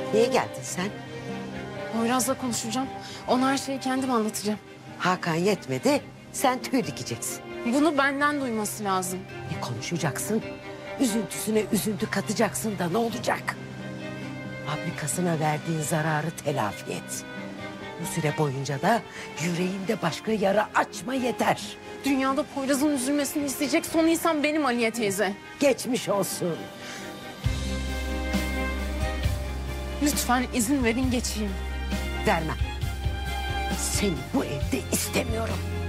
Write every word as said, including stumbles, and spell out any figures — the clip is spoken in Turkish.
Niye geldin sen? Poyraz'la konuşacağım. Ona her şeyi kendim anlatacağım. Hakan yetmedi, sen tüy dikeceksin. Bunu benden duyması lazım. Ne konuşacaksın? Üzüntüsüne üzüntü katacaksın da ne olacak? Fabrikasına verdiğin zararı telafi et. Bu süre boyunca da yüreğinde başka yara açma yeter. Dünyada Poyraz'ın üzülmesini isteyecek son insan benim Aliye teyze. Geçmiş olsun. Lütfen izin verin geçeyim. Vermem. Seni bu evde istemiyorum.